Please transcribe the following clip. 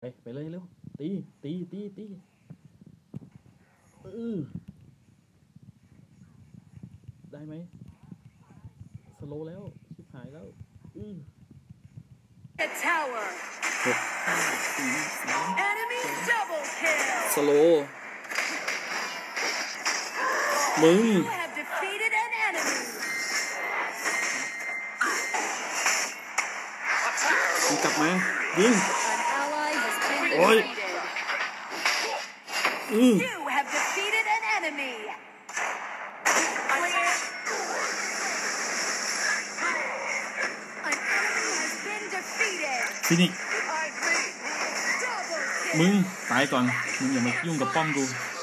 ไปเลยเร็วตีได้ไหมสโลแล้วชิบหายแล้วสโลมึงกลับมายิงโอ้ยฟินิกมึงตายก่อนมึงอย่ามายุ่งกับป้อมกู